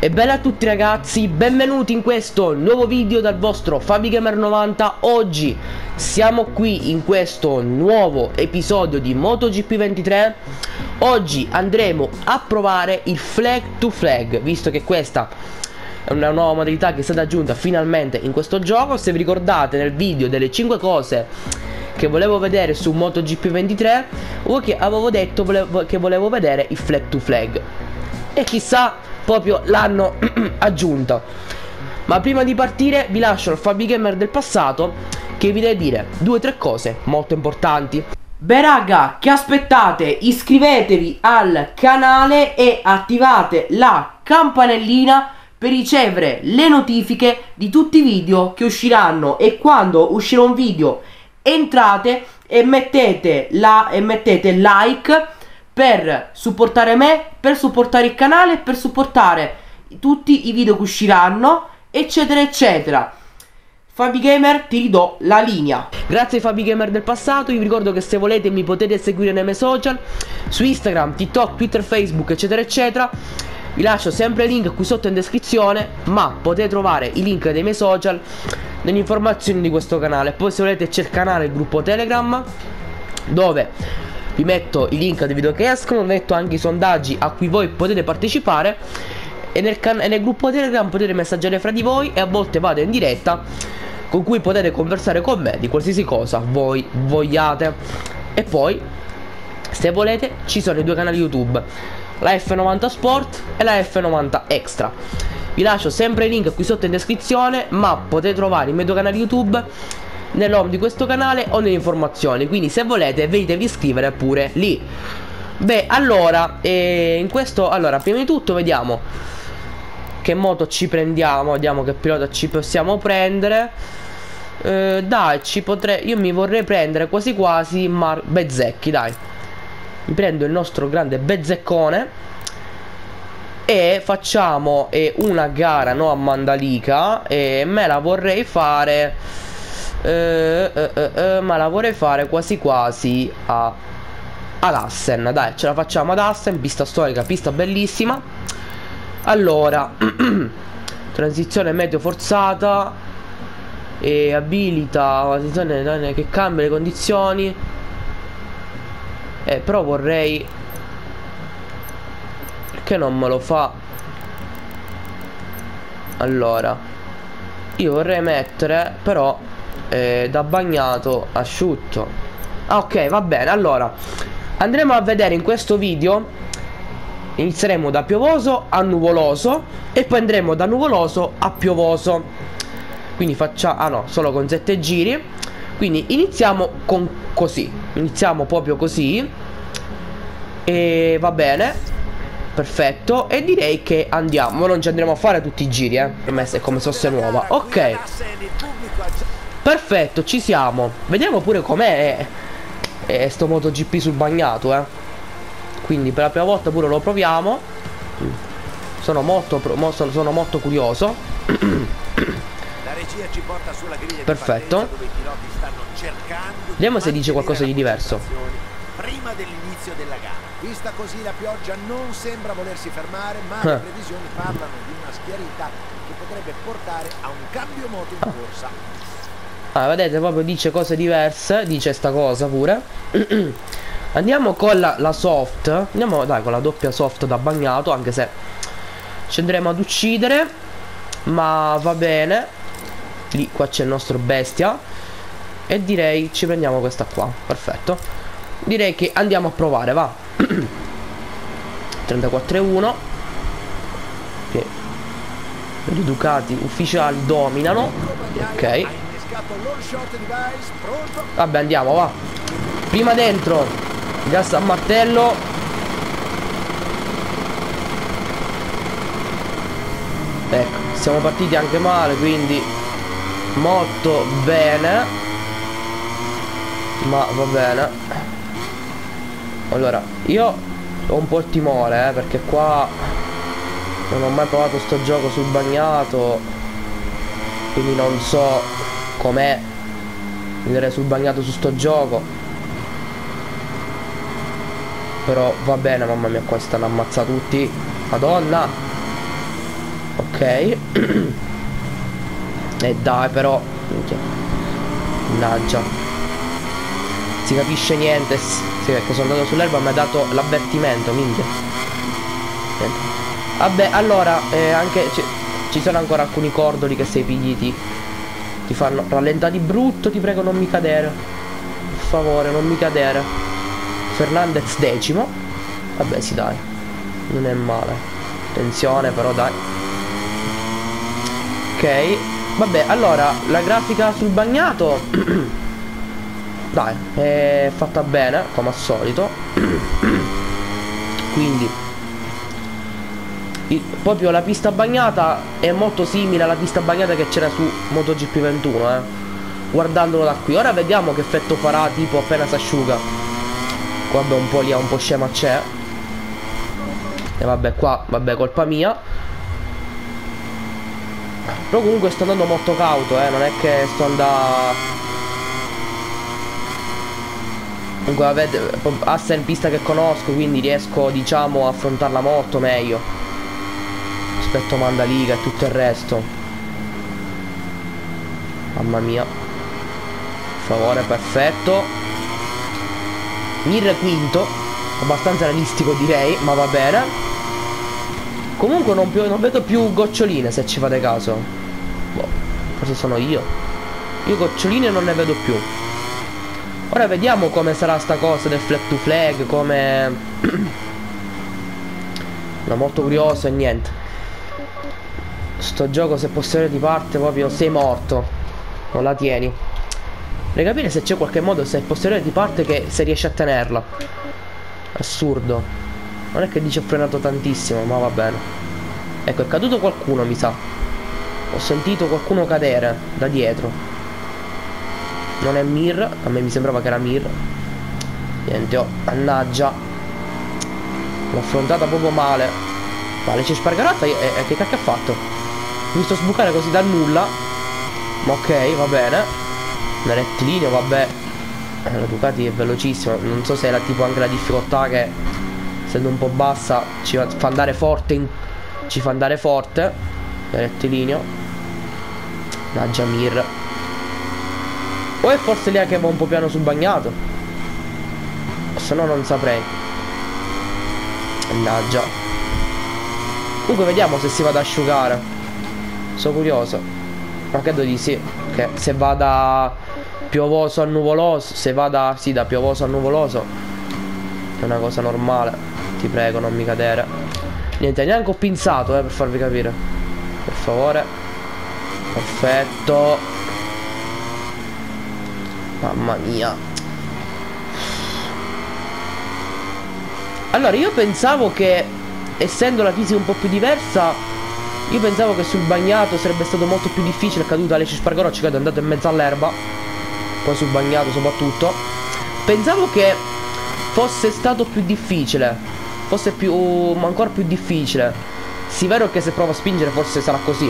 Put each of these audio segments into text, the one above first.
E bella a tutti ragazzi, benvenuti in questo nuovo video dal vostro FabiGamer90. Oggi siamo qui in questo nuovo episodio di MotoGP 23. Oggi andremo a provare il Flag to Flag, visto che questa è una nuova modalità che è stata aggiunta finalmente in questo gioco. Se vi ricordate nel video delle 5 cose che volevo vedere su MotoGP 23, che avevo detto che volevo vedere il Flag to Flag, e chissà, proprio l'hanno aggiunto. Ma prima di partire vi lascio il FabiGamer del passato, che vi deve dire 2 o 3 cose molto importanti. Beh raga, che aspettate? Iscrivetevi al canale e attivate la campanellina per ricevere le notifiche di tutti i video che usciranno. E quando uscirà un video entrate e mettete like per supportare me, per supportare il canale, per supportare tutti i video che usciranno, eccetera eccetera. FabiGamer, ti ridò la linea. Grazie ai FabiGamer del passato. Io vi ricordo che se volete mi potete seguire nei miei social, su Instagram, TikTok, Twitter, Facebook, eccetera eccetera. Vi lascio sempre il link qui sotto in descrizione, ma potete trovare i link dei miei social nelle informazioni di questo canale. Poi se volete c'è il canale, il gruppo Telegram, dove vi metto i link dei video che escono, metto anche i sondaggi a cui voi potete partecipare, e nel gruppo Telegram potete messaggiare fra di voi, e a volte vado in diretta con cui potete conversare con me di qualsiasi cosa voi vogliate. E poi, se volete, ci sono i 2 canali YouTube, la F90 Sport e la F90 Extra. Vi lascio sempre i link qui sotto in descrizione, ma potete trovare i miei 2 canali YouTube nell'home di questo canale o nelle informazioni, quindi se volete venitevi a iscrivere pure lì. Beh, allora, in questo, allora, prima di tutto vediamo che moto ci prendiamo, vediamo che pilota ci possiamo prendere. Dai, io mi vorrei prendere quasi quasi Bezzecchi, dai. Mi prendo il nostro grande Bezzeccone e facciamo una gara, no, a Mandalika, e me la vorrei fare ma la vorrei fare quasi quasi ad Assen. Dai, ce la facciamo ad Assen, pista storica, pista bellissima. Allora transizione meteo forzata e abilita che cambia le condizioni. Però vorrei, perché non me lo fa? Allora io vorrei mettere però da bagnato asciutto. Ah, ok, va bene. Allora andremo a vedere in questo video. Inizieremo da piovoso a nuvoloso e poi andremo da nuvoloso a piovoso. Quindi facciamo, ah no, solo con 7 giri. Quindi iniziamo con così. Iniziamo proprio così. E va bene, perfetto. E direi che andiamo. Non ci andremo a fare tutti i giri, per me è come se fosse nuova. Ok, perfetto, ci siamo. Vediamo pure com'è sto MotoGP sul bagnato, quindi per la prima volta pure lo proviamo. Sono molto curioso. La regia ci porta sulla griglia. Perfetto. Dove i piloti stanno cercando. Vediamo se dice qualcosa di diverso. Prima dell'inizio della gara. Vista così la pioggia non sembra volersi fermare, ma le previsioni parlano di una schiarita che potrebbe portare a un cambio moto in corsa. Vedete, proprio dice cose diverse. Dice sta cosa pure. Andiamo con la soft. Andiamo, dai, con la doppia soft da bagnato, anche se ci andremo ad uccidere, ma va bene. Lì, qua c'è il nostro bestia, e direi ci prendiamo questa qua. Perfetto. Direi che andiamo a provare, va. 34,1. Che i Ducati ufficiali dominano. Ok, vabbè, andiamo, va. Prima dentro, gas a martello. Ecco, siamo partiti anche male, quindi molto bene. Ma va bene. Allora, io ho un po' il timore, perché qua non ho mai provato sto gioco sul bagnato, quindi non so com'è vedere sul bagnato su sto gioco. Però va bene, mamma mia, qua stanno ammazzando tutti. Madonna. Ok. E dai però. Mannaggia. Si capisce niente. Sì, perché sono andato sull'erba e mi ha dato l'avvertimento, minchia. Vabbè, allora anche ci sono ancora alcuni cordoli che sei pigliti. Ti fanno rallentare di brutto. Ti prego non mi cadere, per favore non mi cadere. Fernandez decimo. Vabbè sì dai, non è male. Attenzione però dai. Ok. Vabbè, allora la grafica sul bagnato dai, è fatta bene come al solito. Quindi proprio la pista bagnata è molto simile alla pista bagnata che c'era su MotoGP 21, guardandolo da qui. Ora vediamo che effetto farà tipo appena si asciuga. Vabbè, un po' lì, un po' scema c'è. E vabbè, qua, vabbè, colpa mia. Però comunque sto andando molto cauto, non è che sto andando. Comunque vabbè, Assen è pista che conosco, quindi riesco, diciamo, a affrontarla molto meglio rispetto a Mandaliga e tutto il resto. Mamma mia. Per favore, perfetto. Mir quinto, abbastanza realistico direi, ma va bene. Comunque non vedo più goccioline, se ci fate caso. Boh, forse sono io. Io goccioline non ne vedo più. Ora vediamo come sarà sta cosa del flag to flag, come. Sono molto curioso e niente. Sto gioco, se posteriore ti parte proprio sei morto. Non la tieni. Vorrei capire se c'è qualche modo, se il posteriore ti parte, che se riesci a tenerla. Assurdo. Non è che dice ho frenato tantissimo, ma va bene. Ecco, è caduto qualcuno, mi sa. Ho sentito qualcuno cadere da dietro. Non è Mir. A me mi sembrava che era Mir. Niente, oh, mannaggia. L'ho affrontata proprio male. Vale, c'è Spargarata. Che cacchio ha fatto? Mi sto sbucare così dal nulla. Ma ok, va bene. Un rettilineo, vabbè. La Ducati è velocissima. Non so se era tipo anche la difficoltà che, essendo un po' bassa, ci fa andare forte. Ci fa andare forte. Il rettilineo. Mannaggia Mir. O è forse lì che va un po' piano sul bagnato? Se no non saprei. Mannaggia. Comunque vediamo se si va ad asciugare. Sono curioso. Ma credo di sì. Che se va da piovoso a nuvoloso, se va da, sì, da piovoso a nuvoloso, è una cosa normale. Ti prego non mi cadere. Niente, neanche ho pinzato per farvi capire. Per favore. Perfetto. Mamma mia. Allora io pensavo che, essendo la fisica un po' più diversa, io pensavo che sul bagnato sarebbe stato molto più difficile. È caduta Aleix Spargarò, che è andato in mezzo all'erba. Poi sul bagnato soprattutto. Pensavo che fosse stato più difficile. Fosse più, ma ancora più difficile. Sì, vero che se provo a spingere forse sarà così,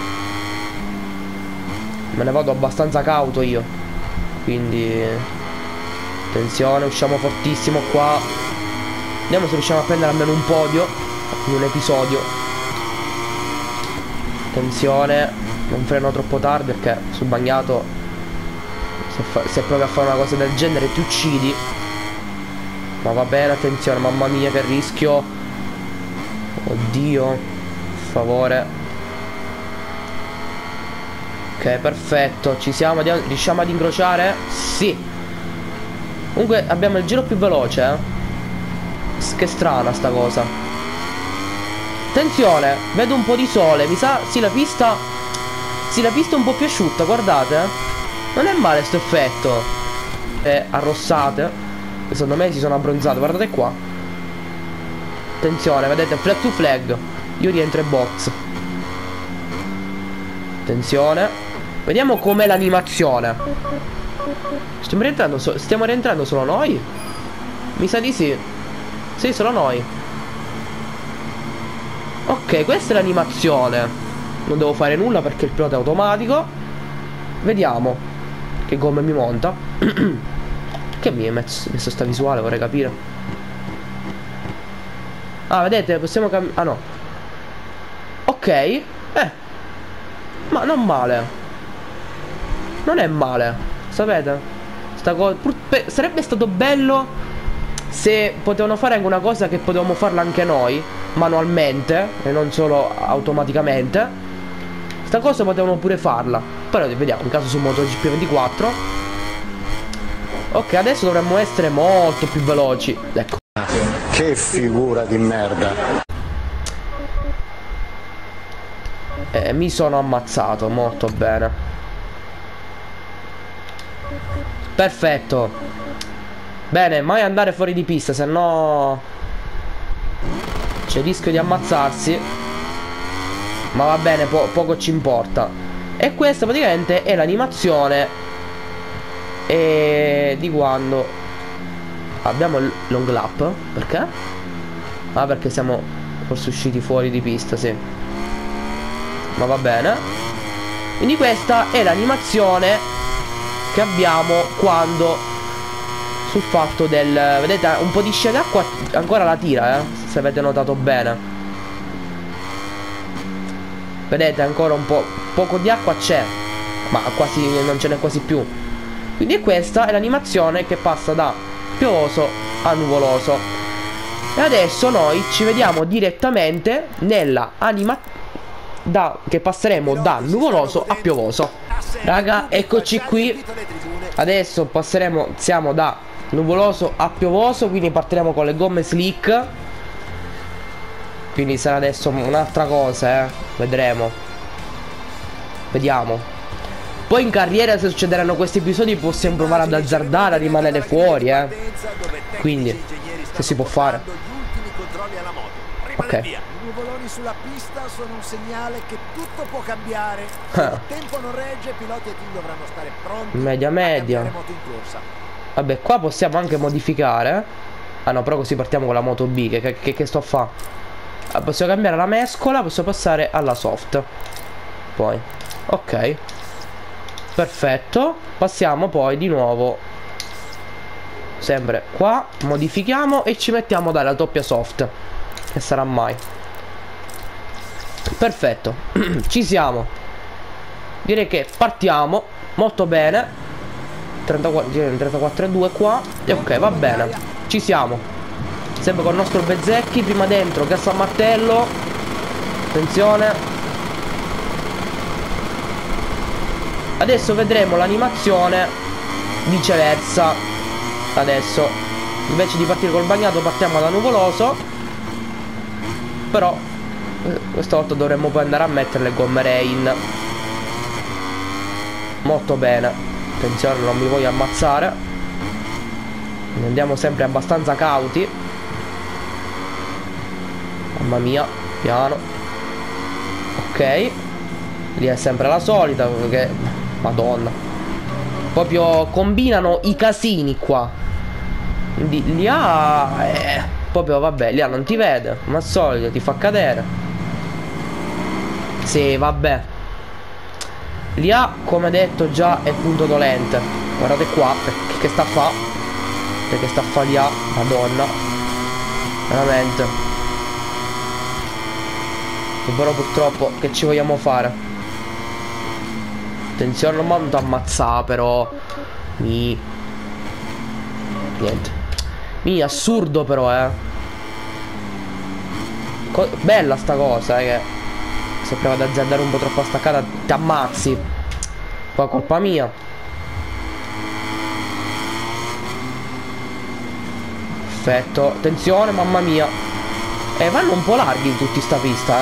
Me ne vado abbastanza cauto io. Quindi attenzione, usciamo fortissimo qua. Vediamo se riusciamo a prendere almeno un podio in un episodio. Attenzione, non freno troppo tardi, perché sul bagnato se provi a fare una cosa del genere ti uccidi. Ma va bene, attenzione, mamma mia che rischio. Oddio, per favore. Ok, perfetto, ci siamo, riusciamo ad incrociare? Sì. Comunque abbiamo il giro più veloce, Che strana sta cosa. Attenzione, vedo un po' di sole. Mi sa, sì, la pista è un po' più asciutta, guardate. Non è male sto effetto. Arrossate, secondo me si sono abbronzate, guardate qua. Attenzione, vedete, flag to flag. Io rientro in box. Attenzione. Vediamo com'è l'animazione. Stiamo rientrando solo noi? Mi sa di sì. Sì, solo noi. Ok, questa è l'animazione. Non devo fare nulla perché il pilota è automatico. Vediamo che gomme mi monta. Che mi ha messo sta visuale, vorrei capire. Ah, vedete, possiamo cambiare. Ah no. Ok. Ma non male. Non è male. Sapete? Sta cosa sarebbe stato bello se potevano fare anche una cosa che potevamo farla anche noi manualmente e non solo automaticamente. Sta cosa potevano pure farla. Però vediamo, in caso su MotoGP 24. Ok, adesso dovremmo essere molto più veloci. Ecco. Che figura di merda. Mi sono ammazzato molto bene. Perfetto. Bene, mai andare fuori di pista, se no c'è il rischio di ammazzarsi. Ma va bene, poco ci importa. E questa praticamente è l'animazione di quando abbiamo il long lap. Perché? Ah, perché siamo forse usciti fuori di pista, sì. Ma va bene. Quindi questa è l'animazione che abbiamo quando sul fatto del... Vedete, un po' di scia d'acqua ancora la tira, se avete notato bene. Vedete, ancora un po', poco di acqua c'è, ma quasi non ce n'è quasi più. Quindi questa è l'animazione che passa da piovoso a nuvoloso. E adesso noi ci vediamo direttamente nella animazione che passeremo da nuvoloso a piovoso. Raga, eccoci qui. Adesso passeremo, siamo da nuvoloso a piovoso, quindi partiremo con le gomme slick. Quindi sarà adesso un'altra cosa, vedremo. Vediamo. Poi in carriera, se succederanno questi episodi, possiamo provare ad azzardare, a rimanere fuori, quindi se si può fare. Ok. I nuvoloni sulla pista sono un segnale che tutto può cambiare. Se il tempo non regge, piloti e team dovranno stare pronti media. a moto in corsa. Vabbè, qua possiamo anche modificare. Ah no, però così partiamo con la Moto B. Che sto a fa? Possiamo cambiare la mescola, possiamo passare alla soft. Poi ok, perfetto. Passiamo poi di nuovo sempre qua, modifichiamo e ci mettiamo dalla doppia soft. Che sarà mai. Perfetto. Ci siamo. Direi che partiamo molto bene. 34,2 qua. E ok, va bene. Ci siamo. Sempre con il nostro Bezzecchi. Prima dentro, gas a martello. Attenzione. Adesso vedremo l'animazione viceversa. Adesso invece di partire col bagnato partiamo da nuvoloso. Però questa volta dovremmo poi andare a mettere le gomme rain. Molto bene. Attenzione, non mi voglio ammazzare. Andiamo sempre abbastanza cauti. Mamma mia, piano. Ok. Lì è sempre la solita, perché madonna, proprio combinano i casini qua. Quindi lì proprio vabbè, lì non ti vede, ma al solito ti fa cadere. Sì, vabbè. Lì come detto già è punto dolente. Guardate qua, che sta a fa. Perché sta a fa lì, madonna. Veramente. E però purtroppo che ci vogliamo fare? Attenzione, non mi hanno ammazzare però. Niente. Assurdo però, bella sta cosa, che se provo ad azzardare un po' troppo staccata ti ammazzi. Poi colpa mia. Perfetto. Attenzione, mamma mia. Vanno un po' larghi tutti sta pista,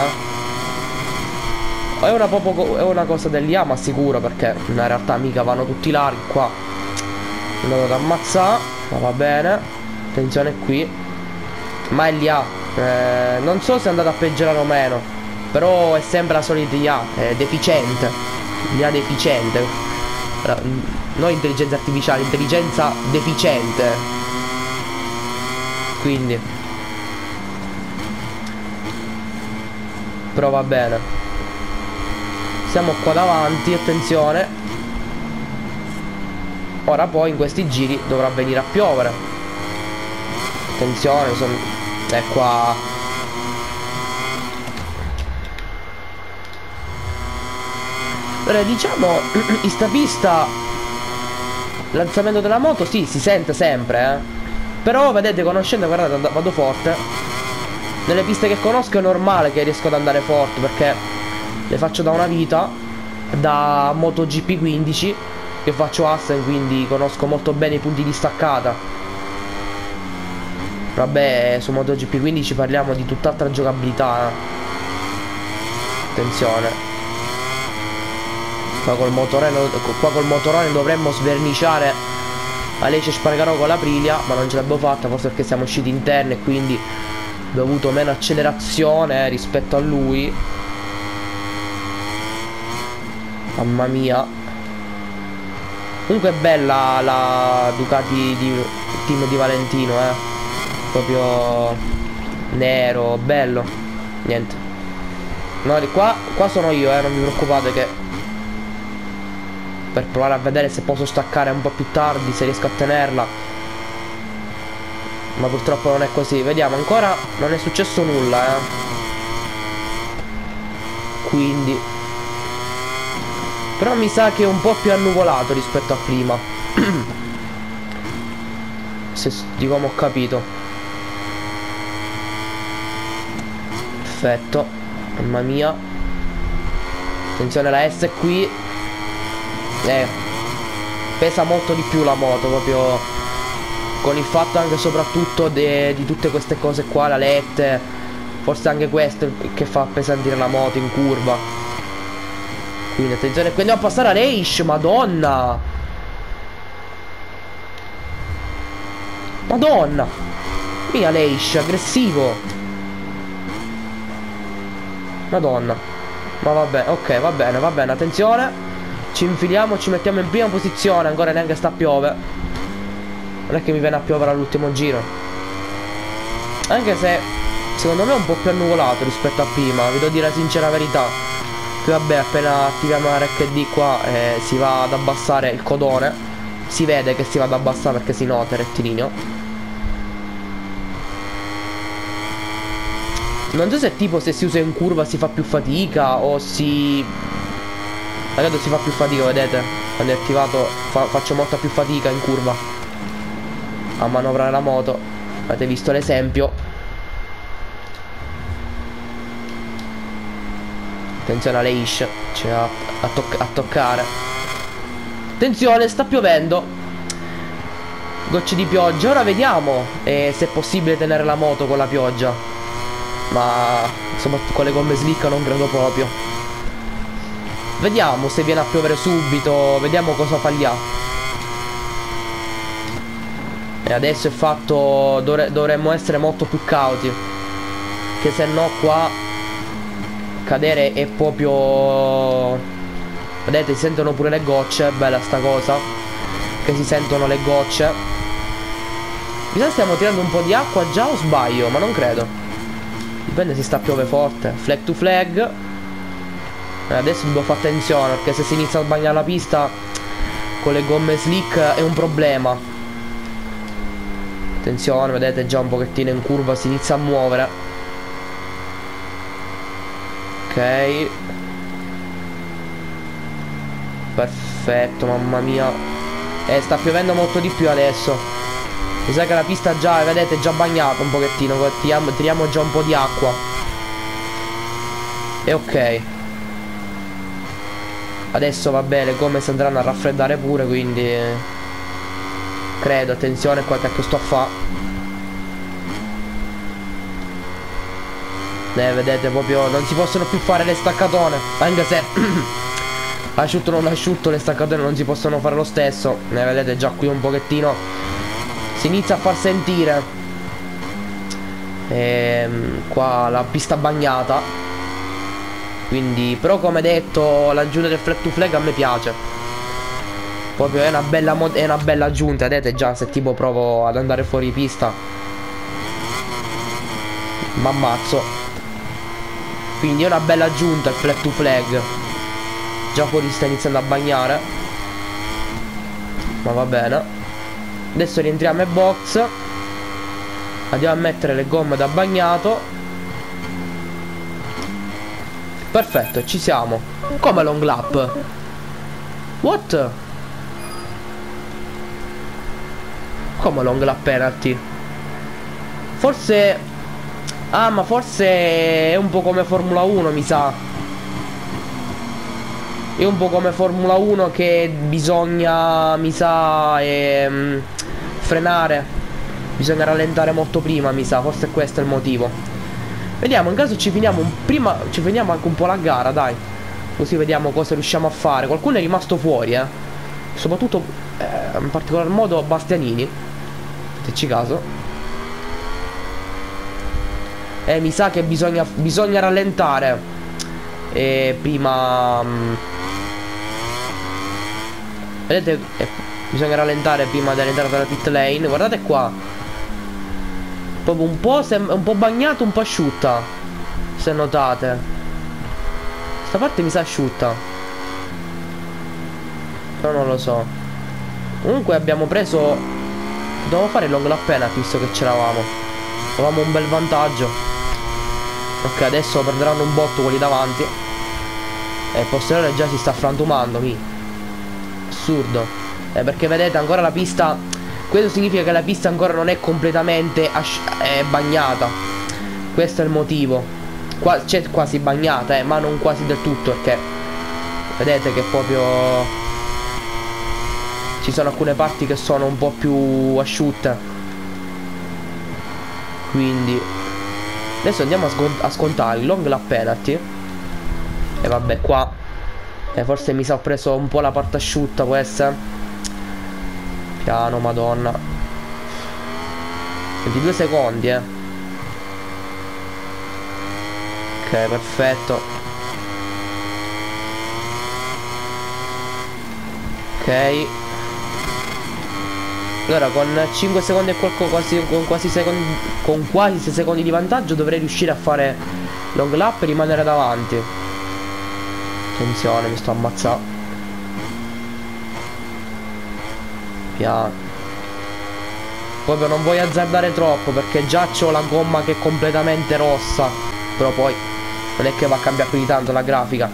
È una cosa dell'IAMA sicuro, perché in realtà mica vanno tutti larghi qua. Sono andato ad ammazzare, ma va bene. Attenzione qui. Ma è l'IA, non so se è andato a peggiorare o meno, però è sempre la solita IA, è deficiente. IA deficiente. Non intelligenza artificiale, intelligenza deficiente. Quindi però va bene. Siamo qua davanti, attenzione. Ora poi in questi giri dovrà venire a piovere. Attenzione, è qua. Allora, diciamo, in sta pista l'alzamento della moto sì, si sente sempre, però vedete, conoscendo, guardate, vado forte. Nelle piste che conosco è normale che riesco ad andare forte, perché le faccio da una vita, da MotoGP 15, che faccio Assen, quindi conosco molto bene i punti di staccata. Vabbè, su MotoGP 15 parliamo di tutt'altra giocabilità, Attenzione. Qua col motorone dovremmo sverniciare Aleix Espargaró con l'Aprilia, ma non ce l'abbiamo fatta, forse perché siamo usciti interni e quindi abbiamo avuto meno accelerazione rispetto a lui. Mamma mia. Comunque è bella la Ducati di team di Valentino, proprio nero, bello. Niente. No, qua sono io, non vi preoccupate, che per provare a vedere se posso staccare un po' più tardi, se riesco a tenerla. Ma purtroppo non è così. Vediamo, ancora non è successo nulla, quindi però mi sa che è un po' più annuvolato rispetto a prima. Se di come ho capito. Perfetto. Mamma mia. Attenzione, la S qui pesa molto di più la moto, proprio con il fatto anche soprattutto di tutte queste cose qua, la lette. Forse anche questo che fa appesantire la moto in curva. Quindi attenzione, qui andiamo a passare a Aleix. Madonna. Madonna. Qui Aleix, aggressivo. Madonna. Ma vabbè, ok, va bene, attenzione. Ci infiliamo, ci mettiamo in prima posizione. Ancora neanche sta a piove. Non è che mi viene a piovere all'ultimo giro. Anche se secondo me è un po' più annuvolato rispetto a prima, vi devo dire la sincera verità. Qui vabbè, appena attiviamo la RHD qua si va ad abbassare il codone. Si vede che si va ad abbassare perché si nota il rettilineo. Non so se tipo se si usa in curva si fa più fatica o si... Ragazzi, si fa più fatica, vedete? Quando è attivato faccio molta più fatica in curva a manovrare la moto. Avete visto l'esempio. Attenzione, Aleix c'è a toccare. Attenzione, sta piovendo. Gocce di pioggia. Ora vediamo se è possibile tenere la moto con la pioggia. Ma insomma con le gomme slick non credo proprio. Vediamo se viene a piovere subito. Vediamo cosa fa gli A. E adesso è fatto. Dovremmo essere molto più cauti, che se no qua cadere è proprio... Vedete, si sentono pure le gocce. Bella sta cosa, che si sentono le gocce. Mi sa che stiamo tirando un po' di acqua già, o sbaglio? Ma non credo. Dipende se sta a piove forte. Flag to flag. Adesso devo fare attenzione, perché se si inizia a bagnare la pista con le gomme slick è un problema. Attenzione, vedete già un pochettino in curva si inizia a muovere. Ok. Perfetto, mamma mia. Sta piovendo molto di più adesso. Mi sa che la pista già, vedete, è già bagnata un pochettino. Tiriamo già un po' di acqua. E ok. Adesso vabbè, le gomme si andranno a raffreddare pure, quindi credo. Attenzione qua, che sto a fa. Vedete, proprio non si possono più fare le staccatone. Anche se asciutto o non asciutto, le staccatone non si possono fare lo stesso. Vedete già qui un pochettino si inizia a far sentire. Qua la pista bagnata. Quindi, però come detto, l'aggiunta del flag to flag a me piace. Proprio è una bella aggiunta. Vedete già, se tipo provo ad andare fuori pista m'ammazzo. Quindi è una bella aggiunta il flag to flag. Già fuori sta iniziando a bagnare. Ma va bene. Adesso rientriamo in box. Andiamo a mettere le gomme da bagnato. Perfetto, ci siamo. Come long lap. What? Come long lap penalty? Forse... Ah, ma forse è un po' come Formula 1, mi sa. È un po' come Formula 1 che bisogna, mi sa, frenare. Bisogna rallentare molto prima, mi sa. Forse questo è il motivo. Vediamo, in caso ci finiamo prima, ci finiamo anche un po' la gara, dai. Così vediamo cosa riusciamo a fare. Qualcuno è rimasto fuori, soprattutto, in particolar modo Bastianini. Fateci caso. Mi sa che bisogna rallentare. Prima... vedete? Bisogna rallentare prima dell'entrata della pit lane. Guardate qua. Proprio un po' bagnato, un po' asciutta. Se notate. Questa parte mi sa asciutta. Però non lo so. Comunque abbiamo preso... Dobbiamo fare il long lap penalty visto che c'eravamo. Avevamo un bel vantaggio. Ok, adesso prenderanno un botto quelli davanti. E il posteriore già si sta frantumando. Assurdo. Perché vedete ancora la pista. Questo significa che la pista ancora non è completamente bagnata. Questo è il motivo. C'è quasi bagnata, ma non quasi del tutto, perché vedete che proprio ci sono alcune parti che sono un po' più asciutte. Quindi adesso andiamo a scontare il long lap penalty. E vabbè, qua forse mi sa ho preso un po' la parte asciutta, può essere. Piano, madonna. 22 secondi, Ok, perfetto. Ok. Allora con 5 secondi e quasi con quasi 6 secondi di vantaggio dovrei riuscire a fare long lap e rimanere davanti. Attenzione, mi sto ammazzando. Piano. Proprio non voglio azzardare troppo perché già c'ho la gomma che è completamente rossa. Però poi non è che va a cambiare più di tanto la grafica.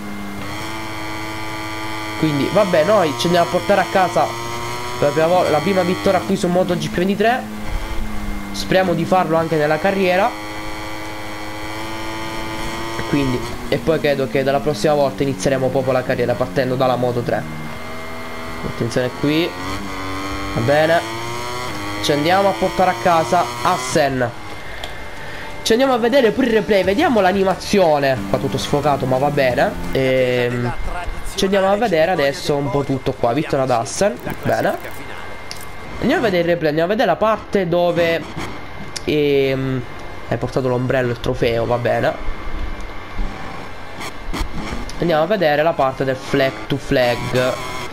Quindi vabbè, noi ci andiamo a portare a casa la prima vittoria qui su MotoGP 23. Speriamo di farlo anche nella carriera. Quindi, e poi credo che dalla prossima volta inizieremo proprio la carriera partendo dalla Moto 3. Attenzione qui. Va bene. Ci andiamo a portare a casa Assen. Ci andiamo a vedere pure il replay. Vediamo l'animazione. Qua tutto sfocato, ma va bene. Ci andiamo a vedere adesso un po' tutto qua. Vittoria ad Assen. Bene. Andiamo a vedere il replay. Andiamo a vedere la parte dove hai portato l'ombrello, il trofeo. Va bene. Andiamo a vedere la parte del flag to flag.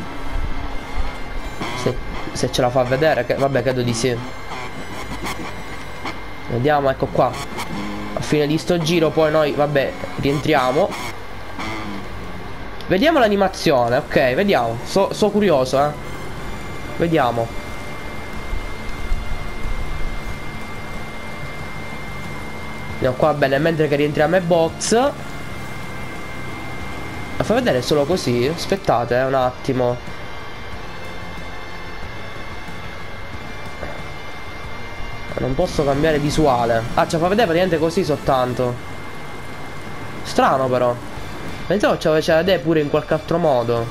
Se ce la fa vedere, vabbè, credo di sì. Vediamo, ecco qua. A fine di sto giro poi noi, vabbè, rientriamo. Vediamo l'animazione, ok, vediamo. So curioso, Vediamo. Andiamo qua, bene, mentre che rientriamo ai box. La fa vedere solo così? Aspettate, un attimo. Non posso cambiare visuale. Ah, ce la fa vedere praticamente così soltanto. Strano però. Pensavo ce la faceva vedere pure in qualche altro modo.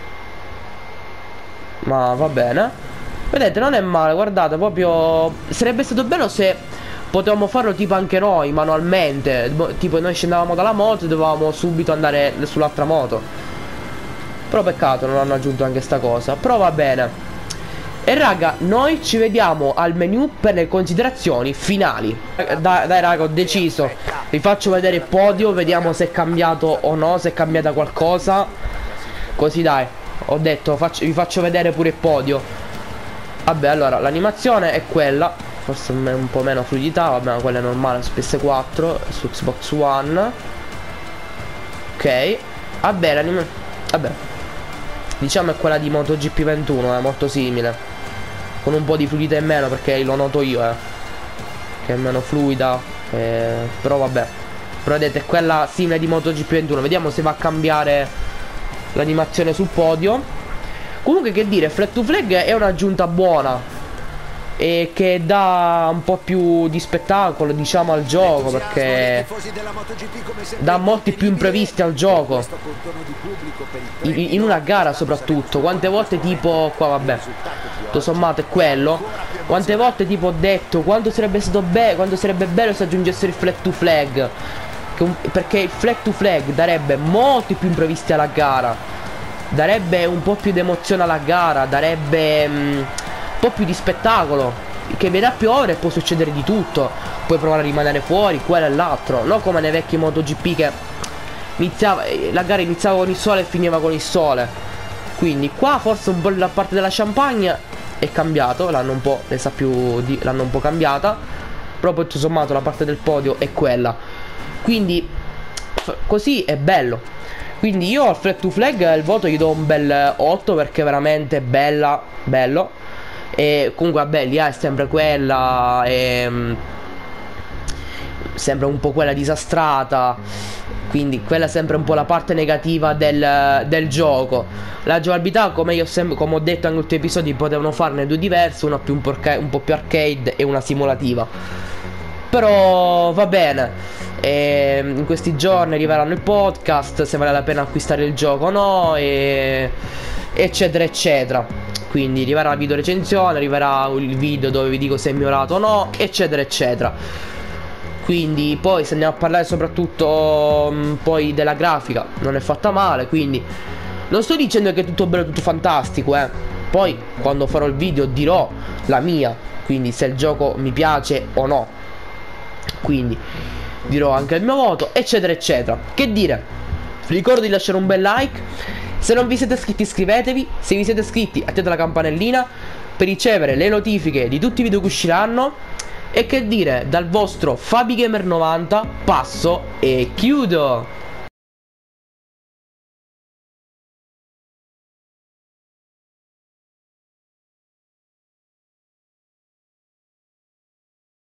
Ma va bene. Vedete, non è male, guardate, proprio... Sarebbe stato bello se potevamo farlo tipo anche noi, manualmente. Tipo noi scendavamo dalla moto e dovevamo subito andare sull'altra moto. Però peccato non hanno aggiunto anche sta cosa. Però va bene. E raga, noi ci vediamo al menu per le considerazioni finali. Dai raga, ho deciso. Vi faccio vedere il podio, vediamo se è cambiato o no, se è cambiata qualcosa. Così dai, ho detto, vi faccio vedere pure il podio. Vabbè, allora, l'animazione è quella. Forse un po' meno fluidità, vabbè, ma quella è normale su PS4, su Xbox One. Ok. Vabbè, vabbè, diciamo è quella di MotoGP 21, è molto simile. Con un po' di fluidità in meno, perché lo noto io, che è meno fluida. Però vabbè. Però vedete, è quella simile di MotoGP 21. Vediamo se va a cambiare l'animazione sul podio. Comunque, che dire, Flag to Flag è un'aggiunta buona e che dà un po' più di spettacolo, diciamo, al gioco, perché dà molti più imprevisti al gioco in una gara, soprattutto. Quante volte, tipo, qua vabbè, tutto sommato è quello, quante volte tipo ho detto quanto sarebbe stato quanto sarebbe bello se aggiungessero il Flag to Flag, perché il Flag to Flag darebbe molti più imprevisti alla gara, darebbe un po' più di emozione alla gara, darebbe un po' più di spettacolo, che viene a piovere e può succedere di tutto, puoi provare a rimanere fuori, quello e l'altro, non come nei vecchi MotoGP che la gara iniziava con il sole e finiva con il sole. Quindi qua forse un po' la parte della Champagne è cambiato, l'hanno un po' l'hanno un po' cambiata, proprio tutto sommato la parte del podio è quella, quindi così è bello. Quindi io al Flag to Flag il voto gli do un bel 8, perché è veramente bello. E comunque vabbè, l'IA è sempre quella, sempre un po' quella disastrata, quindi quella è sempre un po' la parte negativa del gioco. La giocabilità, come ho detto anche in tutti gli episodi, potevano farne due diverse, una più un po' più arcade e una simulativa. Però va bene, in questi giorni arriveranno il podcast, se vale la pena acquistare il gioco o no, eccetera eccetera. Quindi arriverà la video recensione, arriverà il video dove vi dico se è migliorato o no, eccetera eccetera. Quindi poi se andiamo a parlare soprattutto poi della grafica, non è fatta male, quindi non sto dicendo che è tutto bello, tutto fantastico, poi quando farò il video dirò la mia, quindi se il gioco mi piace o no, quindi dirò anche il mio voto, eccetera eccetera. Che dire, vi ricordo di lasciare un bel like, se non vi siete iscritti iscrivetevi, se vi siete iscritti attivate la campanellina per ricevere le notifiche di tutti i video che usciranno. E che dire, dal vostro FabiGamer90 passo e chiudo.